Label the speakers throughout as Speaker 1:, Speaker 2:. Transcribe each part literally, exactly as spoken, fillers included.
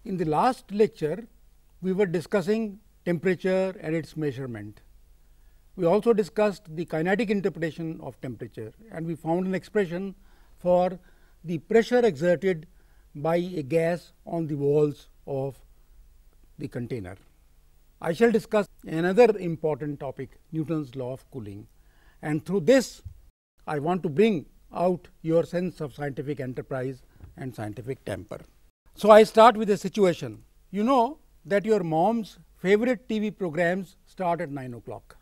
Speaker 1: In the last lecture, we were discussing temperature and its measurement. We also discussed the kinetic interpretation of temperature, and we found an expression for the pressure exerted by a gas on the walls of the container. I shall discuss another important topic, Newton's law of cooling, and through this I want to bring out your sense of scientific enterprise and scientific temper. So, I start with a situation. You know that your mom's favorite T V programs start at nine o'clock.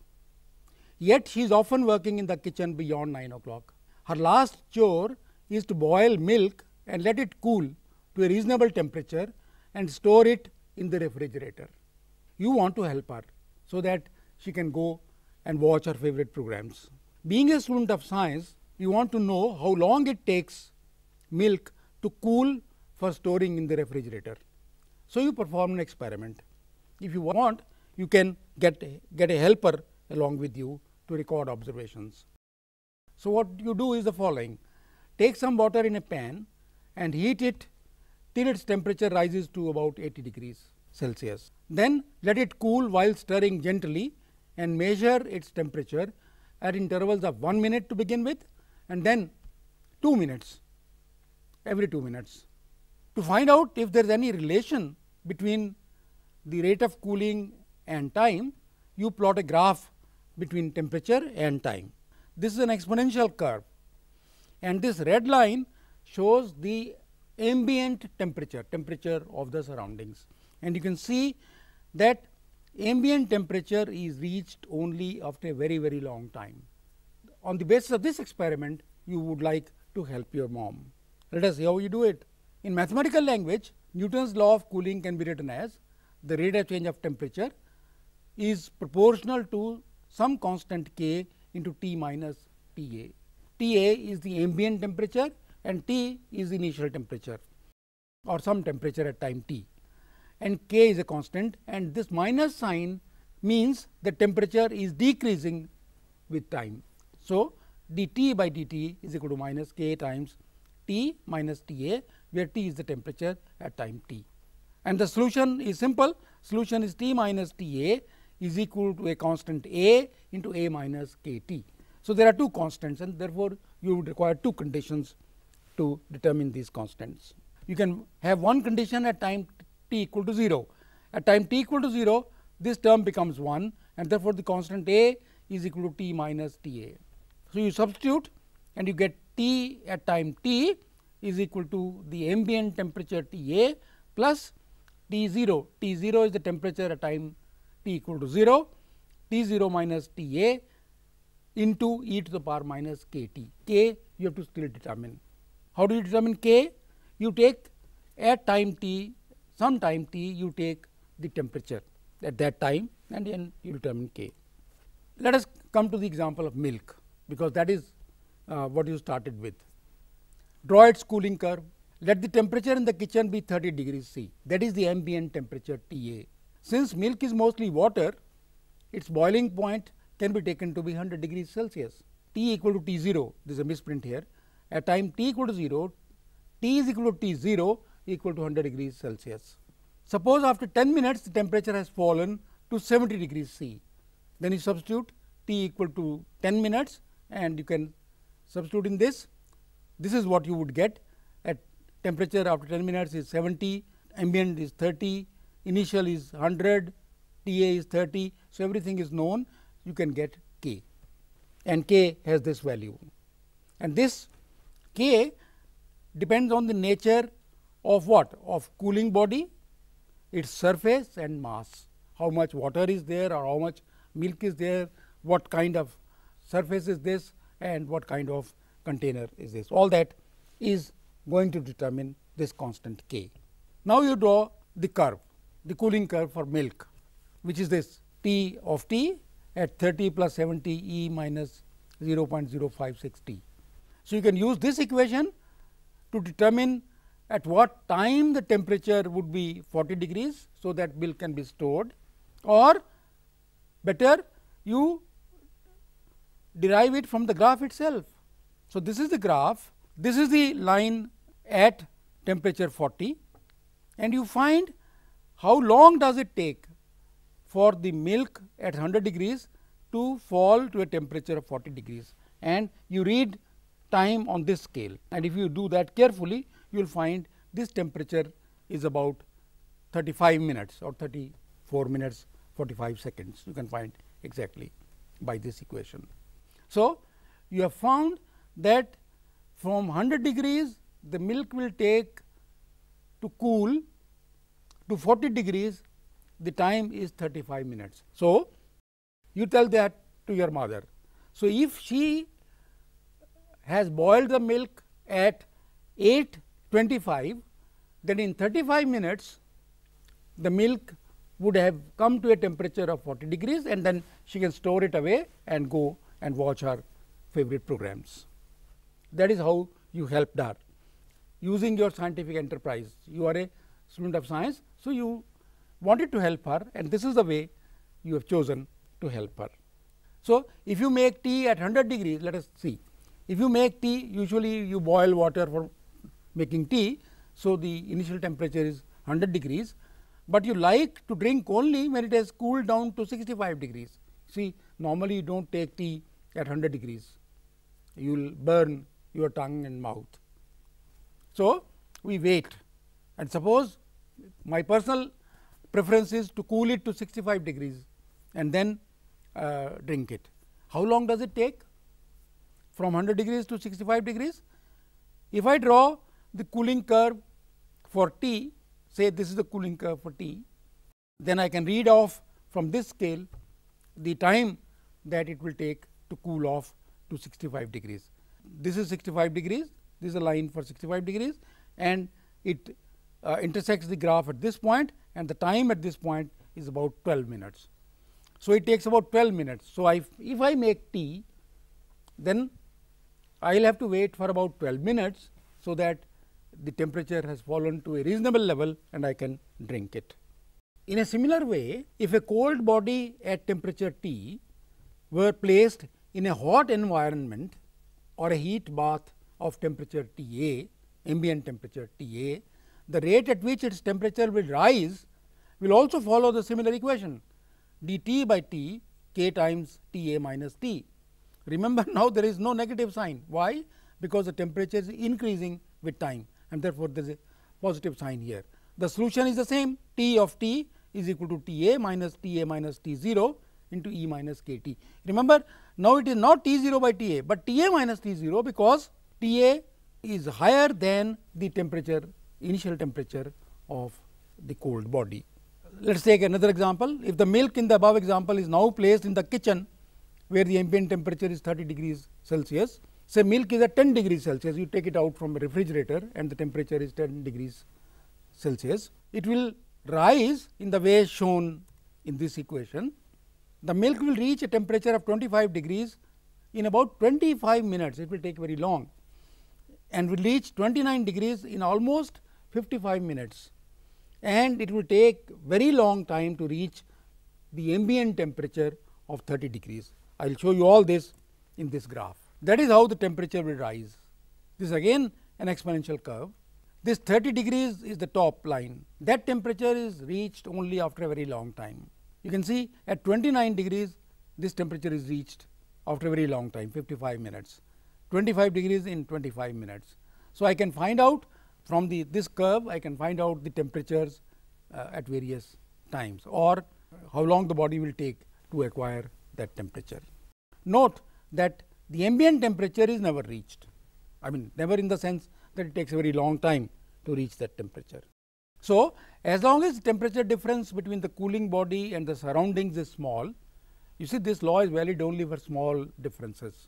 Speaker 1: Yet she is often working in the kitchen beyond nine o'clock. Her last chore is to boil milk and let it cool to a reasonable temperature and store it in the refrigerator. You want to help her so that she can go and watch her favorite programs. Being a student of science, you want to know how long it takes milk to cool for storing in the refrigerator. So, you perform an experiment. If you want, you can get a, get a helper along with you to record observations. So, what you do is the following: take some water in a pan and heat it till its temperature rises to about eighty degrees Celsius. Then let it cool while stirring gently and measure its temperature at intervals of one minute to begin with, and then two minutes every two minutes. To find out if there is any relation between the rate of cooling and time, you plot a graph between temperature and time. This is an exponential curve, and this red line shows the ambient temperature, temperature of the surroundings, and you can see that ambient temperature is reached only after a very very long time. On the basis of this experiment, you would like to help your mom. Let us see how you do it. In mathematical language, Newton's law of cooling can be written as the rate of change of temperature is proportional to some constant k into T minus T A. T A is the ambient temperature and T is the initial temperature or some temperature at time t, and k is a constant, and this minus sign means the temperature is decreasing with time. So, dt by dt is equal to minus k times T minus T A, where T is the temperature at time t. And the solution is simple. Solution is T minus T A is equal to a constant A into A minus K T. So, there are two constants, and therefore, you would require two conditions to determine these constants. You can have one condition at time t equal to zero. At time t equal to zero, this term becomes one, and therefore, the constant A is equal to T minus T A. So, you substitute and you get T at time t is equal to the ambient temperature T A plus T zero. T zero is the temperature at time t equal to zero, T zero minus T A into e to the power minus k t. K you have to still determine. How do you determine k? You take at time t, some time t, you take the temperature at that time, and then you determine k. Let us come to the example of milk, because that is uh, what you started with. Draw its cooling curve. Let the temperature in the kitchen be thirty degrees C. That is the ambient temperature T A. Since milk is mostly water, its boiling point can be taken to be one hundred degrees Celsius. T equal to T zero, this is a misprint here. At time t equal to zero, T is equal to T zero equal to one hundred degrees Celsius. Suppose after ten minutes the temperature has fallen to seventy degrees C. Then you substitute T equal to ten minutes, and you can substitute in this. This is what you would get. At temperature after ten minutes is seventy, ambient is thirty, initial is one hundred, T A is thirty. So, everything is known. You can get k, and k has this value, and this k depends on the nature of what? Of cooling body, its surface and mass. How much water is there, or how much milk is there, what kind of surface is this, and what kind of container is this. All that is going to determine this constant k. Now, you draw the curve, the cooling curve for milk, which is this T of t at thirty plus seventy E minus zero point zero five six T. So, you can use this equation to determine at what time the temperature would be forty degrees. So, that milk can be stored, or better you derive it from the graph itself. So, this is the graph, this is the line at temperature forty, and you find how long does it take for the milk at one hundred degrees to fall to a temperature of forty degrees, and you read time on this scale, and if you do that carefully, you will find this temperature is about thirty-five minutes or thirty-four minutes forty-five seconds. You can find exactly by this equation. So, you have found that from one hundred degrees the milk will take to cool to forty degrees, the time is thirty-five minutes. So, you tell that to your mother. So, if she has boiled the milk at eight twenty-five, then in thirty-five minutes the milk would have come to a temperature of forty degrees, and then she can store it away and go and watch her favorite programs. That is how you helped her using your scientific enterprise. You are a student of science, so you wanted to help her, and this is the way you have chosen to help her. So, if you make tea at one hundred degrees, let us see. If you make tea, usually you boil water for making tea. So, the initial temperature is one hundred degrees, but you like to drink only when it has cooled down to sixty-five degrees. See, normally you do not take tea at one hundred degrees, you will burn your tongue and mouth. So, we wait, and suppose my personal preference is to cool it to sixty-five degrees and then uh, drink it. How long does it take from one hundred degrees to sixty-five degrees? If I draw the cooling curve for tea, say this is the cooling curve for tea, then I can read off from this scale the time that it will take to cool off to sixty-five degrees. This is sixty-five degrees, this is a line for sixty-five degrees, and it uh, intersects the graph at this point, and the time at this point is about twelve minutes. So, it takes about twelve minutes. So, I, if I make tea, then I will have to wait for about twelve minutes, so that the temperature has fallen to a reasonable level and I can drink it. In a similar way, if a cold body at temperature T were placed in a hot environment or a heat bath of temperature T A, ambient temperature T A, the rate at which its temperature will rise will also follow the similar equation, dt by T k times T A minus T. Remember, now there is no negative sign. Why? Because the temperature is increasing with time, and therefore, there is a positive sign here. The solution is the same, T of T is equal to T A minus T A minus T zero into E minus K T. Remember, now it is not T zero by T A, but T A minus T zero, because T A is higher than the temperature, initial temperature of the cold body. Let us take another example. If the milk in the above example is now placed in the kitchen, where the ambient temperature is thirty degrees Celsius, say milk is at ten degrees Celsius, you take it out from a refrigerator and the temperature is ten degrees Celsius, it will rise in the way shown in this equation. The milk will reach a temperature of twenty-five degrees in about twenty-five minutes, it will take very long, and will reach twenty-nine degrees in almost fifty-five minutes, and it will take very long time to reach the ambient temperature of thirty degrees. I will show you all this in this graph. That is how the temperature will rise. This is again an exponential curve. This thirty degrees is the top line. That temperature is reached only after a very long time. You can see at twenty-nine degrees, this temperature is reached after a very long time, fifty-five minutes, twenty-five degrees in twenty-five minutes. So, I can find out from the this curve, I can find out the temperatures uh, at various times, or how long the body will take to acquire that temperature. Note that the ambient temperature is never reached, I mean never in the sense that it takes a very long time to reach that temperature. So, as long as the temperature difference between the cooling body and the surroundings is small, you see this law is valid only for small differences.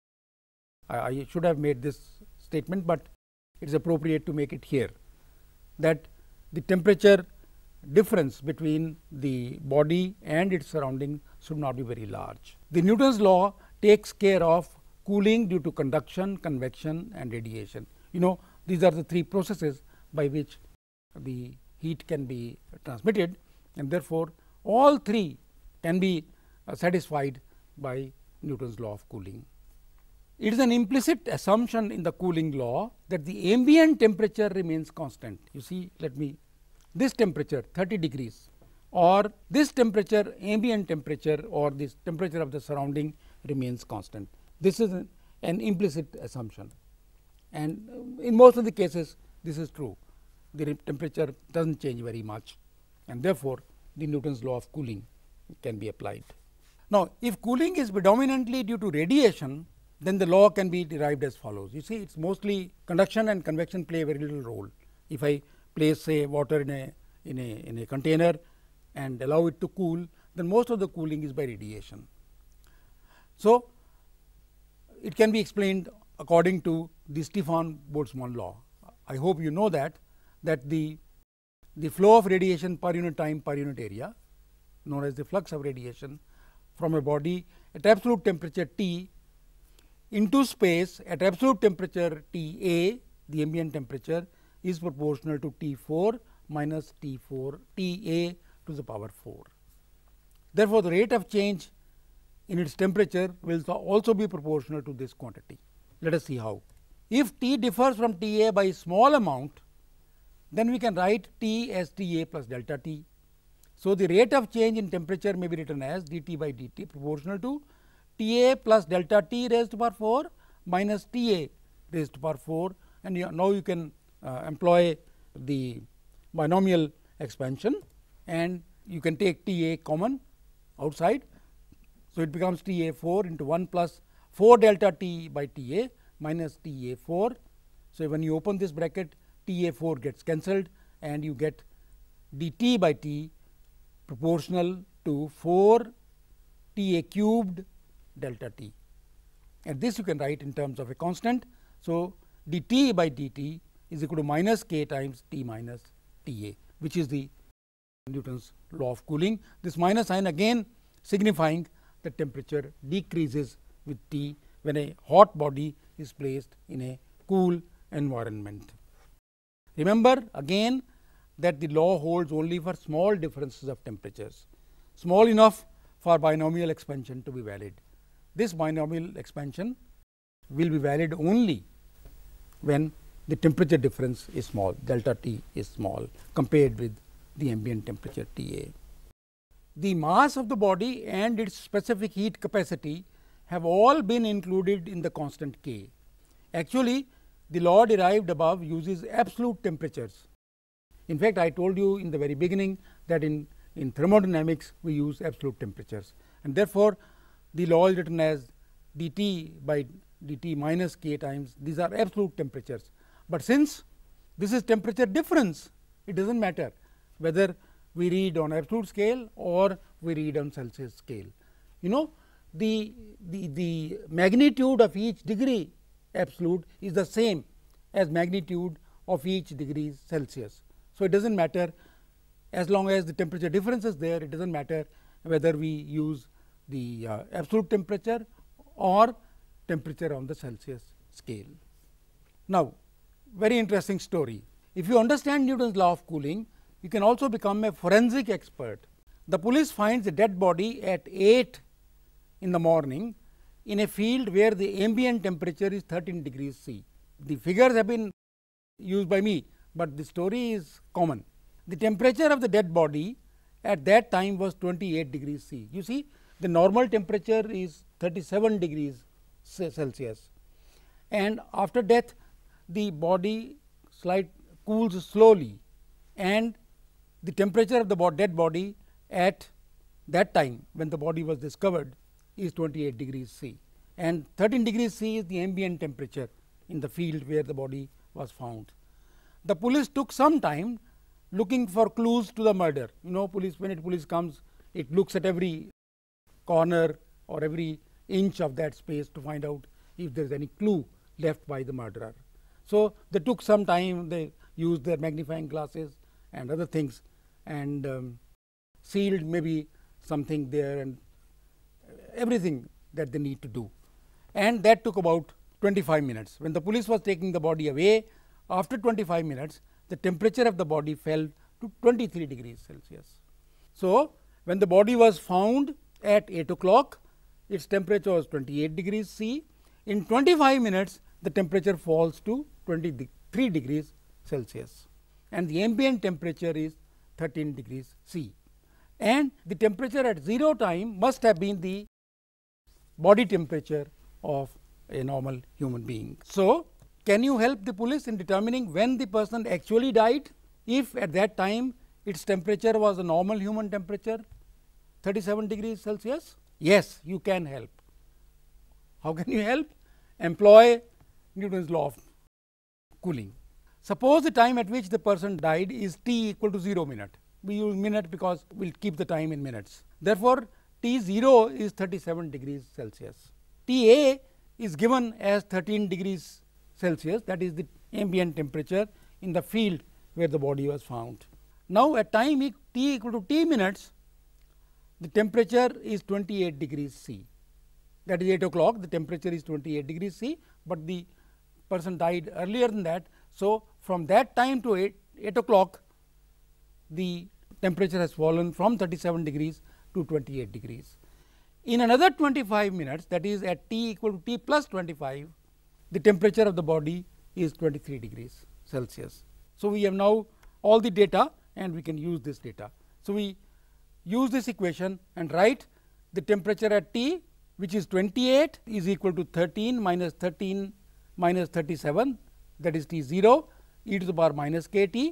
Speaker 1: I, I should have made this statement, but it is appropriate to make it here, that the temperature difference between the body and its surrounding should not be very large. The Newton's law takes care of cooling due to conduction, convection and radiation. You know, these are the three processes by which the heat can be transmitted, and therefore, all three can be uh, satisfied by Newton's law of cooling. It is an implicit assumption in the cooling law that the ambient temperature remains constant. You see, let me this temperature thirty degrees or this temperature, ambient temperature or this temperature of the surrounding remains constant. This is an, an implicit assumption, and in most of the cases this is true. The temperature does not change very much, and therefore, the Newton's law of cooling can be applied. Now, if cooling is predominantly due to radiation, then the law can be derived as follows. You see, it is mostly conduction and convection play a very little role. If I place say water in a in a in a container and allow it to cool, then most of the cooling is by radiation. So, it can be explained according to the Stefan-Boltzmann law. I hope you know that that the the flow of radiation per unit time per unit area, known as the flux of radiation from a body at absolute temperature T into space at absolute temperature T A, the ambient temperature, is proportional to T four minus T four T A to the power four. Therefore, the rate of change in its temperature will also be proportional to this quantity. Let us see how. If T differs from T A by a small amount, then we can write T as T A plus delta T. So, the rate of change in temperature may be written as dt by dt proportional to T A plus delta T raised to power four minus T A raised to power four, and you, now you can uh, employ the binomial expansion and you can take T A common outside. So, it becomes T A four into one plus four delta T by T A minus T A four. So, when you open this bracket, T A four gets cancelled and you get dt by T proportional to four T A cubed delta T, and this you can write in terms of a constant. So, dt by dt is equal to minus k times T minus T A, which is the Newton's law of cooling. This minus sign again signifying the temperature decreases with T when a hot body is placed in a cool environment. Remember again that the law holds only for small differences of temperatures, small enough for binomial expansion to be valid. This binomial expansion will be valid only when the temperature difference is small, delta T is small compared with the ambient temperature T A. The mass of the body and its specific heat capacity have all been included in the constant K. Actually, the law derived above uses absolute temperatures. In fact, I told you in the very beginning that in, in thermodynamics we use absolute temperatures, and therefore, the law is written as dt by dt minus k times these are absolute temperatures. But since this is temperature difference, it does not matter whether we read on absolute scale or we read on Celsius scale. You know, the, the, the magnitude of each degree absolute is the same as magnitude of each degree Celsius. So, it does not matter as long as the temperature difference is there, it does not matter whether we use the uh, absolute temperature or temperature on the Celsius scale. Now, very interesting story. If you understand Newton's law of cooling, you can also become a forensic expert. The police finds a dead body at eight in the morning in a field where the ambient temperature is thirteen degrees C. The figures have been used by me, but the story is common. The temperature of the dead body at that time was twenty-eight degrees C. You see, the normal temperature is thirty-seven degrees Celsius, and after death the body slight cools slowly, and the temperature of the dead body at that time when the body was discovered is twenty-eight degrees C, and thirteen degrees C is the ambient temperature in the field where the body was found. The police took some time looking for clues to the murder. You know, police, when it police comes, it looks at every corner or every inch of that space to find out if there is any clue left by the murderer. So, they took some time, they used their magnifying glasses and other things, and um, sealed maybe something there and everything that they need to do, and that took about twenty-five minutes. When the police was taking the body away, after twenty-five minutes, the temperature of the body fell to twenty-three degrees Celsius. So, when the body was found at eight o'clock, its temperature was twenty-eight degrees C. In twenty-five minutes, the temperature falls to twenty-three degrees Celsius. and the ambient temperature is thirteen degrees C, and the temperature at zero time must have been the body temperature of a normal human being. So, can you help the police in determining when the person actually died, if at that time its temperature was a normal human temperature thirty-seven degrees Celsius? Yes, you can help. How can you help? Employ Newton's law of cooling. Suppose the time at which the person died is t equal to zero minute. We use minute because we will keep the time in minutes. Therefore, T zero is thirty-seven degrees Celsius. T A is given as thirteen degrees Celsius, that is the ambient temperature in the field where the body was found. Now, at time e t equal to t minutes, the temperature is twenty-eight degrees C. That is eight o'clock, the temperature is twenty-eight degrees C, but the person died earlier than that. So, from that time to eight, eight o'clock, the temperature has fallen from thirty-seven degrees to twenty-eight degrees. In another twenty-five minutes, that is at t equal to t plus twenty-five, the temperature of the body is twenty-three degrees Celsius. So, we have now all the data and we can use this data. So, we use this equation and write the temperature at t, which is twenty-eight, is equal to thirteen minus thirteen minus thirty-seven, that is T zero, e to the power minus k t.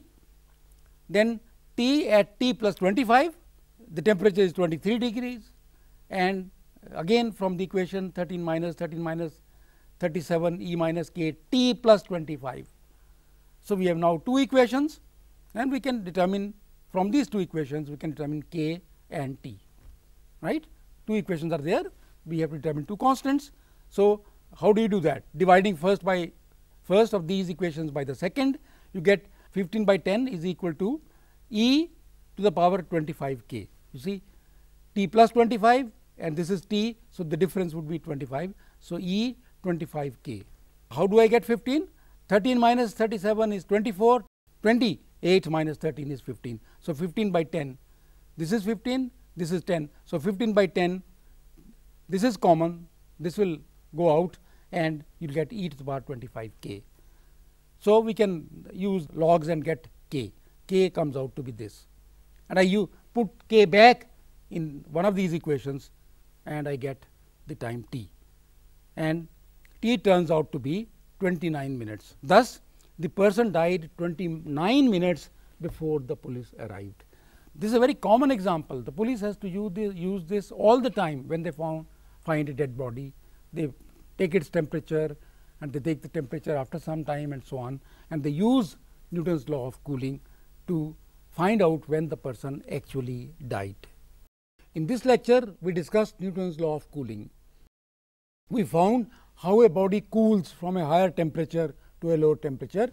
Speaker 1: Then T at t plus twenty-five, the temperature is twenty-three degrees, and again from the equation thirteen minus thirteen minus thirty-seven e minus k t plus twenty-five. So, we have now two equations, and we can determine from these two equations we can determine k and t, right. Two equations are there, we have to determine two constants. So, how do you do that? Dividing first by first of these equations by the second, you get fifteen by ten is equal to e to the power twenty-five k. You see, t plus twenty-five and this is t. So, the difference would be twenty-five. So, e twenty-five k. How do I get fifteen? thirteen minus thirty-seven is twenty-four, twenty-eight minus thirteen is fifteen. So, fifteen by ten, this is fifteen, this is ten. So, fifteen by ten, this is common, this will go out and you will get e to the power twenty-five k. So, we can use logs and get k. K comes out to be this, and I you put k back in one of these equations and I get the time t, and t turns out to be twenty-nine minutes. Thus, the person died twenty-nine minutes before the police arrived. This is a very common example. The police has to use this, use this all the time when they found find a dead body. They take its temperature and they take the temperature after some time and so on, and they use Newton's law of cooling to find out when the person actually died. In this lecture, we discussed Newton's law of cooling. We found how a body cools from a higher temperature to a lower temperature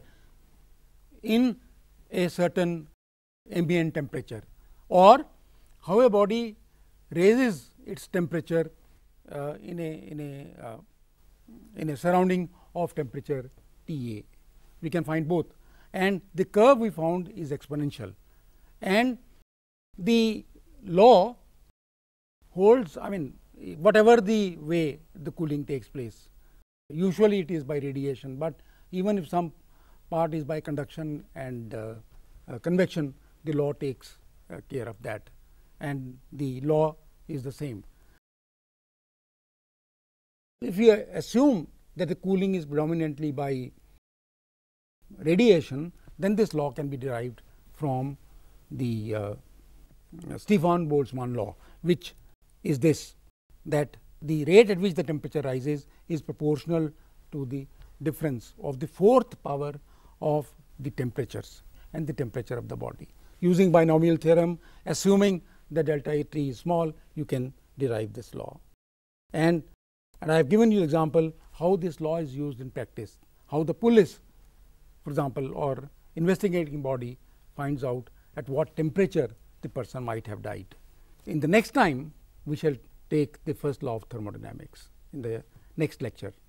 Speaker 1: in a certain ambient temperature, or how a body raises its temperature uh, in a in a uh, in a surrounding of temperature T A. We can find both, and the curve we found is exponential, and the law holds, I mean, whatever the way the cooling takes place. Usually it is by radiation, but even if some part is by conduction and uh, uh, convection, the law takes uh, care of that, and the law is the same. If you assume that the cooling is predominantly by radiation, then this law can be derived from the uh, Stefan Boltzmann law, which is this, that the rate at which the temperature rises is proportional to the difference of the fourth power of the temperatures and the temperature of the body. Using binomial theorem, assuming that delta T is small, you can derive this law. And, and I have given you example how this law is used in practice, how the police, for example, or investigating body finds out at what temperature the person might have died. In the next time, we shall take the first law of thermodynamics in the next lecture.